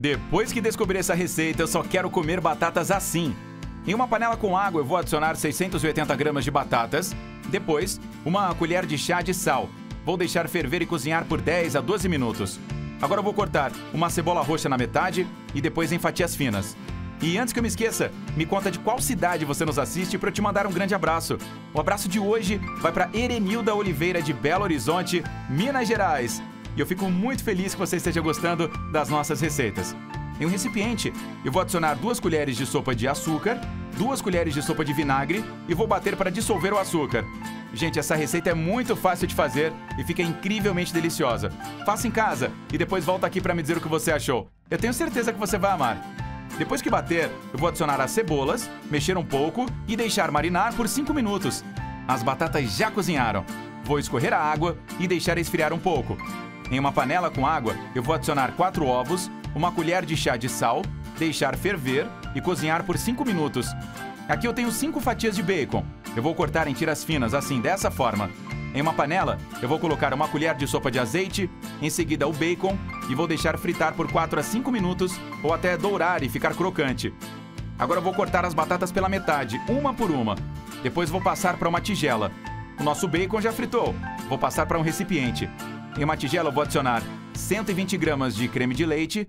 Depois que descobri essa receita, eu só quero comer batatas assim. Em uma panela com água, eu vou adicionar 680 gramas de batatas. Depois, uma colher de chá de sal. Vou deixar ferver e cozinhar por 10 a 12 minutos. Agora eu vou cortar uma cebola roxa na metade e depois em fatias finas. E antes que eu me esqueça, me conta de qual cidade você nos assiste para eu te mandar um grande abraço. O abraço de hoje vai para Erenilda Oliveira de Belo Horizonte, Minas Gerais. E eu fico muito feliz que você esteja gostando das nossas receitas. Em um recipiente, eu vou adicionar 2 colheres de sopa de açúcar, 2 colheres de sopa de vinagre e vou bater para dissolver o açúcar. Gente, essa receita é muito fácil de fazer e fica incrivelmente deliciosa. Faça em casa e depois volta aqui para me dizer o que você achou. Eu tenho certeza que você vai amar. Depois que bater, eu vou adicionar as cebolas, mexer um pouco e deixar marinar por 5 minutos. As batatas já cozinharam. Vou escorrer a água e deixar esfriar um pouco. Em uma panela com água, eu vou adicionar 4 ovos, uma colher de chá de sal, deixar ferver e cozinhar por 5 minutos. Aqui eu tenho 5 fatias de bacon. Eu vou cortar em tiras finas, assim, dessa forma. Em uma panela, eu vou colocar uma colher de sopa de azeite, em seguida o bacon e vou deixar fritar por 4 a 5 minutos ou até dourar e ficar crocante. Agora eu vou cortar as batatas pela metade, uma por uma. Depois vou passar para uma tigela. O nosso bacon já fritou. Vou passar para um recipiente. Em uma tigela eu vou adicionar 120 gramas de creme de leite,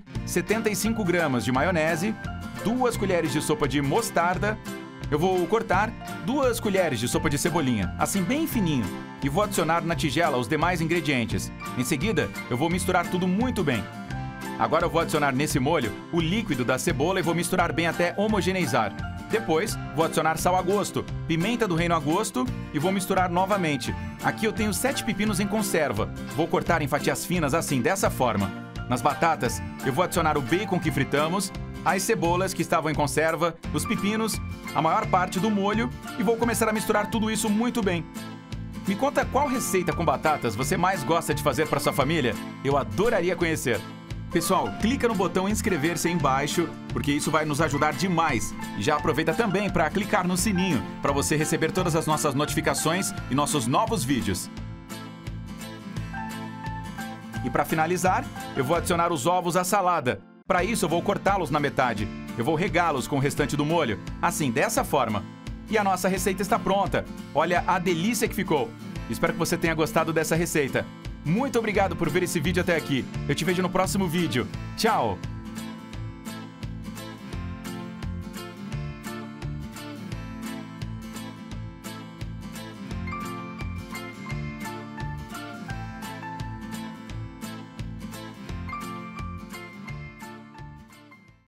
75 gramas de maionese, 2 colheres de sopa de mostarda. Eu vou cortar 2 colheres de sopa de cebolinha, assim bem fininho, e vou adicionar na tigela os demais ingredientes. Em seguida, eu vou misturar tudo muito bem. Agora eu vou adicionar nesse molho o líquido da cebola e vou misturar bem até homogeneizar. Depois, vou adicionar sal a gosto, pimenta do reino a gosto e vou misturar novamente. Aqui eu tenho 7 pepinos em conserva. Vou cortar em fatias finas assim, dessa forma. Nas batatas, eu vou adicionar o bacon que fritamos, as cebolas que estavam em conserva, os pepinos, a maior parte do molho e vou começar a misturar tudo isso muito bem. Me conta qual receita com batatas você mais gosta de fazer para sua família? Eu adoraria conhecer. Pessoal, clica no botão inscrever-se aí embaixo, porque isso vai nos ajudar demais. E já aproveita também para clicar no sininho, para você receber todas as nossas notificações e nossos novos vídeos. E para finalizar, eu vou adicionar os ovos à salada. Para isso, eu vou cortá-los na metade. Eu vou regá-los com o restante do molho, assim, dessa forma. E a nossa receita está pronta. Olha a delícia que ficou. Espero que você tenha gostado dessa receita. Muito obrigado por ver esse vídeo até aqui. Eu te vejo no próximo vídeo. Tchau!